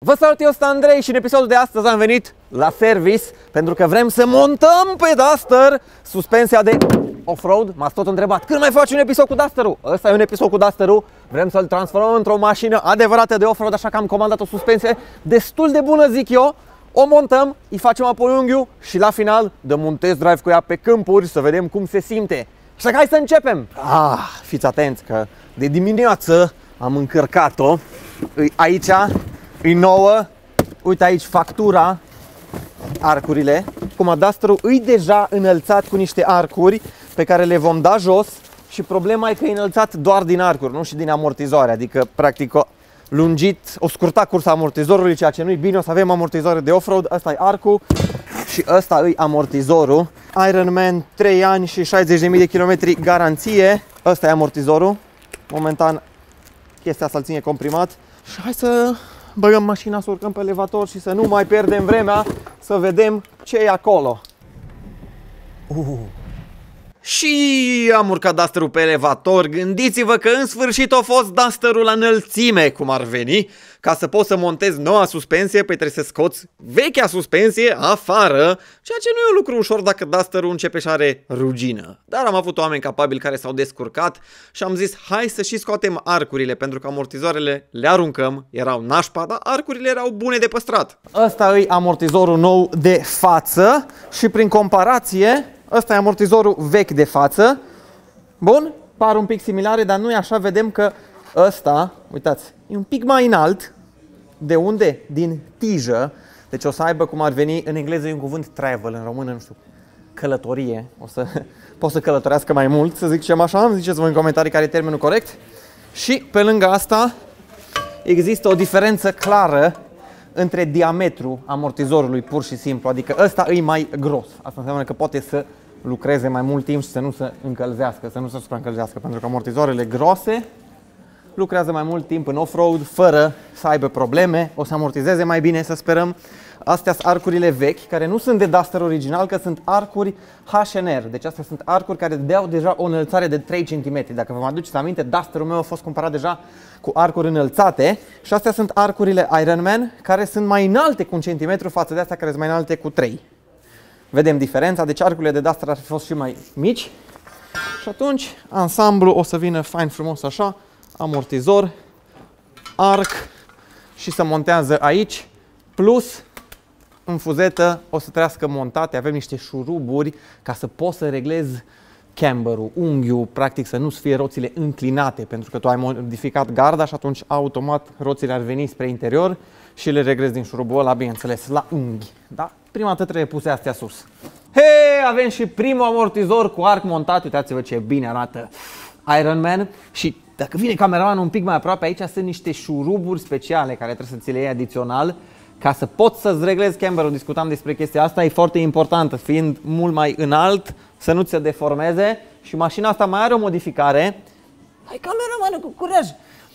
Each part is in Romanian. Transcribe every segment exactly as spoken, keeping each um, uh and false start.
Vă salut, eu sunt Andrei și în episodul de astăzi am venit la service pentru că vrem să montăm pe Duster suspensia de off-road. M-ați tot întrebat, când mai faci un episod cu Duster-ul? Ăsta e un episod cu Duster-ul, vrem să-l transformăm într-o mașină adevărată de off-road, așa că am comandat o suspensie destul de bună, zic eu. O montăm, îi facem apoi unghiul și la final dăm un test drive cu ea pe câmpuri să vedem cum se simte. Așa că hai să începem! Ah, fiți atenți că de dimineață am încărcat-o. Aici e nouă. Uite aici factura, arcurile. Cum Duster-ul e deja înălțat cu niște arcuri pe care le vom da jos și problema e că e înălțat doar din arcuri, nu și din amortizoare. Adică practic o lungit, o scurta cursa amortizorului, ceea ce nu e bine. O să avem amortizoare de off-road. Asta e arcul și ăsta e amortizorul. Ironman, trei ani și șaizeci de mii de kilometri garanție. Ăsta e amortizorul. Momentan chestia asta îl ține comprimat. Și hai să băgăm mașina, să urcăm pe elevator și să nu mai pierdem vremea să vedem ce e acolo. Uh. Și am urcat Duster-ul pe elevator. Gândiți-vă că în sfârșit a fost Duster-ul la înălțime, cum ar veni. Ca să poți să montezi noua suspensie, păi trebuie să scoți vechea suspensie afară, ceea ce nu e un lucru ușor dacă Duster-ul începe și are rugină. Dar am avut oameni capabili care s-au descurcat și am zis hai să și scoatem arcurile, pentru că amortizoarele le aruncăm, erau nașpa, dar arcurile erau bune de păstrat. Ăsta e amortizorul nou de față și prin comparație ăsta e amortizorul vechi de față. Bun, par un pic similare, dar nu e așa. Vedem că ăsta, uitați, e un pic mai înalt. De unde? Din tijă. Deci o să aibă, cum ar veni, în engleză e un cuvânt travel, în română, nu știu, călătorie. O să pot să călătorească mai mult, să zic ceva așa. Ziceți voi în comentarii care e termenul corect. Și pe lângă asta există o diferență clară între diametrul amortizorului, pur și simplu. Adică ăsta e mai gros. Asta înseamnă că poate să lucreze mai mult timp și să nu se încălzească, să nu se supraîncălzească. Pentru că amortizoarele groase lucrează mai mult timp în off-road fără să aibă probleme, o să amortizeze mai bine, să sperăm. Astea sunt arcurile vechi, care nu sunt de Duster original, că sunt arcuri H and R. Deci astea sunt arcuri care deau deja o înălțare de trei centimetri. Dacă vă mai aduceți aminte, Duster-ul meu a fost cumpărat deja cu arcuri înălțate și astea sunt arcurile Ironman, care sunt mai înalte cu un centimetru față de astea care sunt mai înalte cu trei. Vedem diferența, deci arcurile de Duster ar fi fost și mai mici. Și atunci ansamblu o să vină fain frumos așa, amortizor, arc și se montează aici, plus în fuzetă o să trească montate, avem niște șuruburi ca să poți să reglezi camberul, unghiul, practic să nu fie roțile înclinate, pentru că tu ai modificat garda și atunci automat roțile ar veni spre interior și le reglezi din șurubul ăla, bineînțeles, la unghi. Da? Prima dată trebuie puse astea sus. Hei, avem și primul amortizor cu arc montat, uitați-vă ce bine arată Ironman. Și dacă vine cameramanul un pic mai aproape, aici sunt niște șuruburi speciale care trebuie să ți le iei adițional ca să poți să-ți reglezi camberul. Discutam despre chestia asta, e foarte importantă, fiind mult mai înalt, să nu ți se deformeze. Și mașina asta mai are o modificare. Hai cameramanul, cu curaj!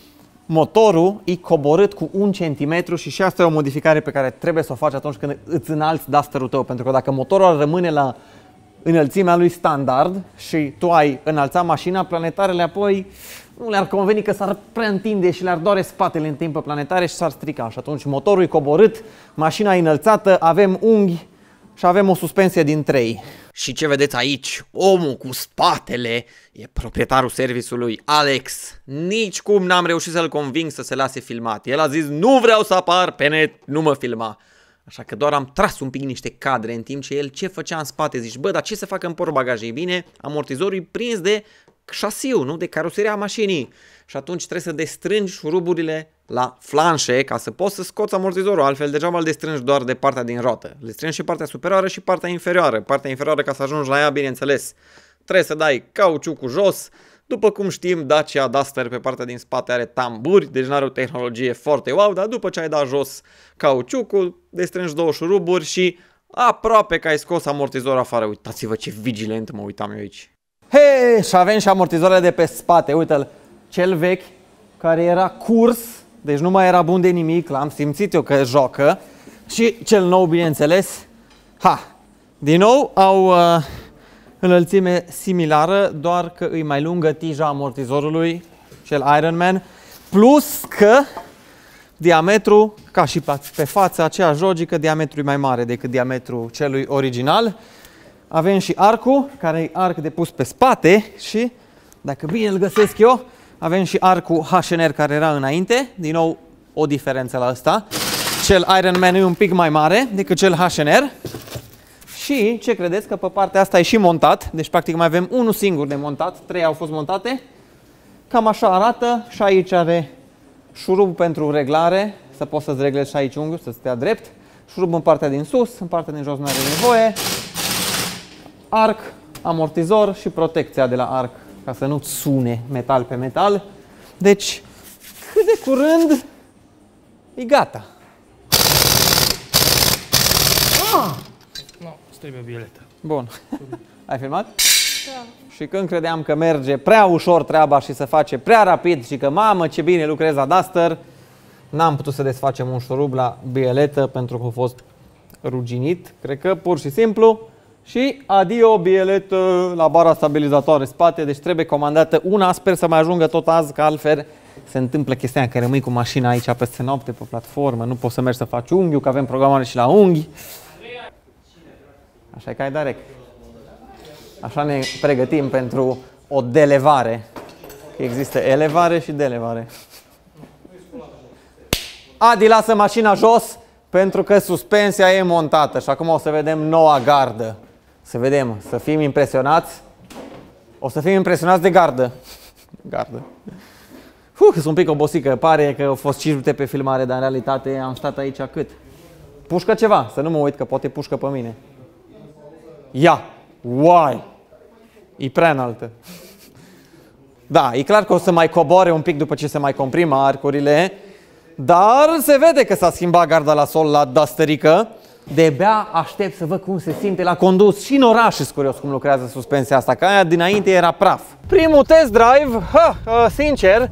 Motorul e coborât cu un centimetru și și asta e o modificare pe care trebuie să o faci atunci când îți înalți Duster-ul tău. Pentru că dacă motorul ar rămâne la înălțimea lui standard și tu ai înălțat mașina, planetarele apoi nu le-ar conveni că s-ar prea întinde și le-ar doare spatele în timp pe planetare și s-ar strica. Și atunci motorul e coborât, mașina e înălțată, avem unghi și avem o suspensie din trei. Și ce vedeți aici? Omul cu spatele e proprietarul serviciului, Alex. Nici cum n-am reușit să-l conving să se lase filmat. El a zis, nu vreau să apar pe net, nu mă filma. Așa că doar am tras un pic niște cadre în timp ce el ce făcea în spate. Zici, bă, dar ce să facă în portbagaje? E bine, amortizorul e prins de șasiu, nu? De caroseria mașinii. Și atunci trebuie să destrângi șuruburile la flanșe ca să poți să scoți amortizorul. Altfel degeaba îl destrângi doar de partea din roată. Le strângi și partea superioară și partea inferioară. Partea inferioară, ca să ajungi la ea, bineînțeles, trebuie să dai cauciucul jos. După cum știm, Dacia Duster pe partea din spate are tamburi, deci nu are o tehnologie foarte wow, dar după ce ai dat jos cauciucul, destrângi două șuruburi și aproape că ai scos amortizorul afară. Uitați-vă ce vigilent mă uitam eu aici. Hei, și avem și amortizorele de pe spate, uite-l, cel vechi care era curs, deci nu mai era bun de nimic, l-am simțit eu că joacă, și cel nou, bineînțeles, ha, din nou au uh, înălțime similară, doar că e mai lungă tija amortizorului, cel Ironman, plus că diametru, ca și pe față, aceeași logică, diametrul e mai mare decât diametrul celui original. Avem și arcul, care e arc de pus pe spate și, dacă bine îl găsesc eu, avem și arcul H and R care era înainte, din nou o diferență la ăsta. Cel Iron Man e un pic mai mare decât cel H and R. Și ce credeți că pe partea asta e și montat, deci practic mai avem unul singur de montat, trei au fost montate. Cam așa arată și aici are șurub pentru reglare, să poți să-ți reglezi și aici unghiul, să stea drept. Șurub în partea din sus, în partea din jos nu are nevoie. Arc, amortizor și protecția de la arc, ca să nu sune metal pe metal. Deci, cât de curând e gata. Ah! Nu, no, trebuie biletă. Bun. Ai filmat? Da. Și când credeam că merge prea ușor treaba și se face prea rapid și că mamă ce bine lucrez la Duster, n-am putut să desfacem un șurub la bieletă pentru că a fost ruginit, cred că pur și simplu. Și adio bieletă la bara stabilizatoare spate, deci trebuie comandată una, sper să mai ajungă tot azi, că altfel se întâmplă chestia că rămâi cu mașina aici peste noapte pe platformă, nu poți să mergi să faci unghiul, că avem programare și la unghi. Așa e că ai Darek. Așa ne pregătim pentru o delevare. Că există elevare și delevare. Adi, lasă mașina jos pentru că suspensia e montată și acum o să vedem noua gardă. Să vedem, să fim impresionați. O să fim impresionați de gardă. Gardă. Uf, sunt un pic obosică. Pare că au fost cinci minute pe filmare, dar în realitate am stat aici cât? Pușcă ceva, să nu mă uit că poate pușcă pe mine. Ia! Uai! E prea înaltă. Da, e clar că o să mai coboare un pic după ce se mai comprimă arcurile, dar se vede că s-a schimbat garda la sol la Dusterică. De-abia aștept să văd cum se simte la condus și în oraș, sunt curios cum lucrează suspensia asta, că aia dinainte era praf. Primul test drive, ha, sincer,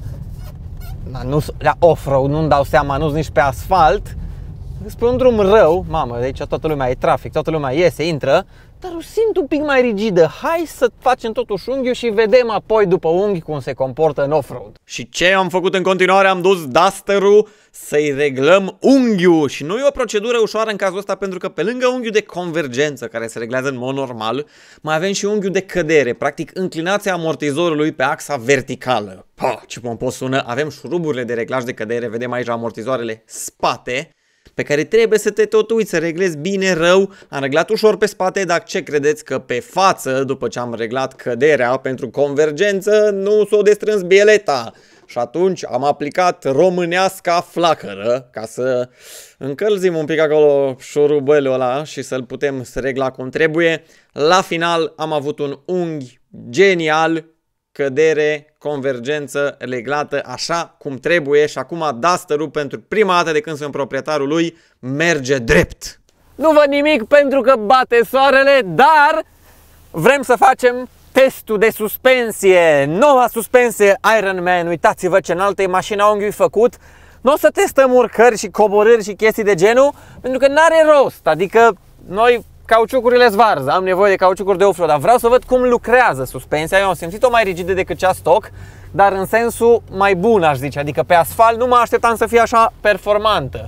nu, la off-road nu-mi dau seama, nu-s nici pe asfalt, spre un drum rău, mamă, de aici toată lumea e trafic, toată lumea iese, intră, dar o simt un pic mai rigidă. Hai să facem totuși unghiul și vedem apoi după unghi cum se comportă în off-road. Și ce am făcut în continuare? Am dus Duster-ul să-i reglăm unghiul. Și nu e o procedură ușoară în cazul ăsta, pentru că pe lângă unghiul de convergență, care se reglează în mod normal, mai avem și unghiul de cădere, practic înclinația amortizorului pe axa verticală. Pa, ce pompos sună! Avem șuruburile de reglaj de cădere, vedem aici amortizoarele spate, pe care trebuie să te tot uiți, să reglezi bine rău. Am reglat ușor pe spate, dar ce credeți că pe față, după ce am reglat căderea pentru convergență, nu s-o destrâns bieleta. Și atunci am aplicat româneasca flacără, ca să încălzim un pic acolo șurubelul ăla și să-l putem să regla cum trebuie. La final am avut un unghi genial, cădere, convergență reglată așa cum trebuie și acum Duster-ul pentru prima dată de când sunt proprietarul lui merge drept. Nu văd nimic pentru că bate soarele, dar vrem să facem testul de suspensie. Noua suspensie Iron Man, uitați-vă ce înaltă e mașina unghiului făcut. Nu o să testăm urcări și coborâri și chestii de genul, pentru că n-are rost, adică noi cauciucurile zvarză, am nevoie de cauciucuri de off-road, dar vreau să văd cum lucrează suspensia. Eu am simțit-o mai rigidă decât cea stock, dar în sensul mai bun, aș zice, adică pe asfalt nu mă așteptam să fie așa performantă.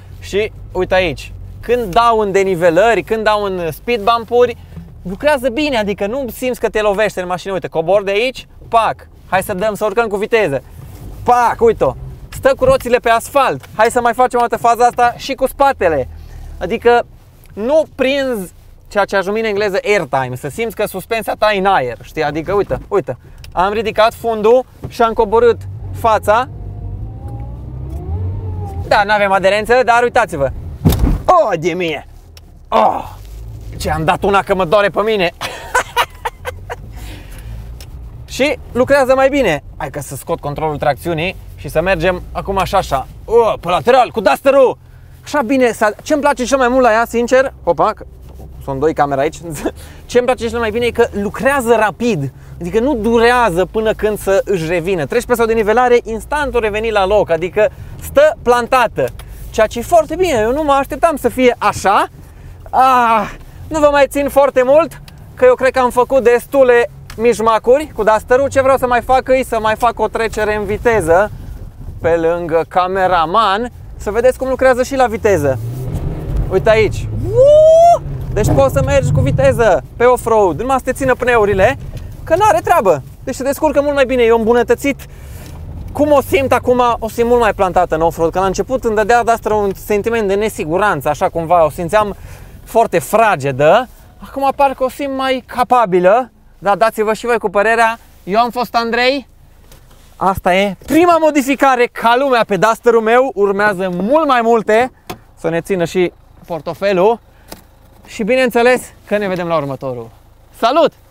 Și uite aici, când dau în denivelări, când dau în speed bump-uri, lucrează bine, adică nu simți că te lovește în mașină. Uite, cobor de aici, pac, hai să dăm, să urcăm cu viteză, pac, uite-o, stă cu roțile pe asfalt, hai să mai facem o dată faza asta și cu spatele, adică nu prinzi ceea ce ajung în engleză airtime, să simți că suspensia ta e în aer, știi? Adică, uite, uite, am ridicat fundul și am coborât fața. Da, nu avem aderență, dar uitați-vă. Oh, de mie! Oh, ce am dat una că mă doare pe mine! Și lucrează mai bine. Hai că să scot controlul tracțiunii și să mergem acum așa, așa. Oh, pe lateral, cu Duster-ul! Așa bine, ce îmi place cel mai mult la ea, sincer, opa, sunt doi camere aici, ce îmi place cel mai bine e că lucrează rapid, adică nu durează până când să își revină. Treci pe sau de nivelare, instant o reveni la loc, adică stă plantată, ceea ce e foarte bine, eu nu mă așteptam să fie așa. Ah, nu vă mai țin foarte mult, că eu cred că am făcut destule mijmacuri cu Duster-ul. Ce vreau să mai fac e să mai fac o trecere în viteză pe lângă cameraman, să vedeți cum lucrează și la viteză. Uite aici. Uuu! Deci poți să mergi cu viteză pe off-road, numai să te țină pneurile, că n-are treabă. Deci se descurcă mult mai bine. Eu îmbunătățit. Cum o simt acum, o simt mult mai plantată în off-road. Că la început îmi dădea de asta un sentiment de nesiguranță, așa cumva, o simțeam foarte fragedă. Acum parcă o simt mai capabilă. Da, dați-vă și voi cu părerea. Eu am fost Andrei. Asta e prima modificare ca lumea pe Duster-ul meu. Urmează mult mai multe. Să ne țină și portofelul. Și bineînțeles că ne vedem la următorul. Salut!